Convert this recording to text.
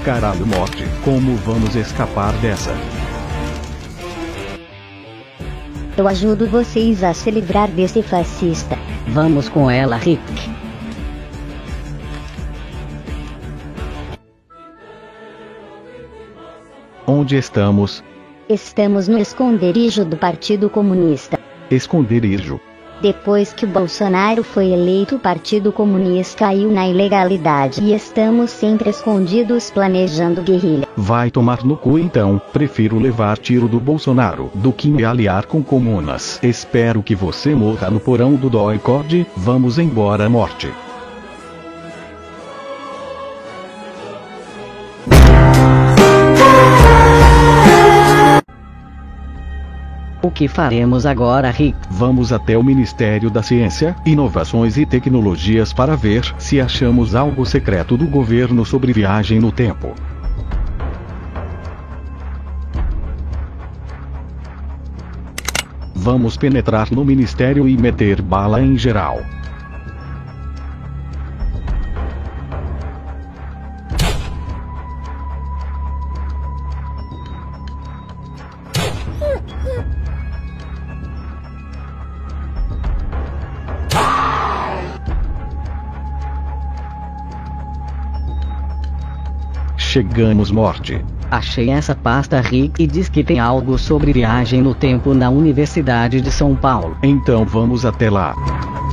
Caralho, morte, como vamos escapar dessa? Eu ajudo vocês a se livrar desse fascista. Vamos com ela, Rick. Onde estamos? Estamos no esconderijo do Partido Comunista. Esconderijo. Depois que o Bolsonaro foi eleito, o Partido Comunista caiu na ilegalidade e estamos sempre escondidos planejando guerrilha. Vai tomar no cu então, prefiro levar tiro do Bolsonaro do que me aliar com comunas. Espero que você morra no porão do DOI-CODE, vamos embora morte. O que faremos agora, Rick? Vamos até o Ministério da Ciência, Inovações e Tecnologias para ver se achamos algo secreto do governo sobre viagem no tempo. Vamos penetrar no ministério e meter bala em geral. Chegamos, morte. Achei essa pasta, Rick, e diz que tem algo sobre viagem no tempo na Universidade de São Paulo. Então vamos até lá.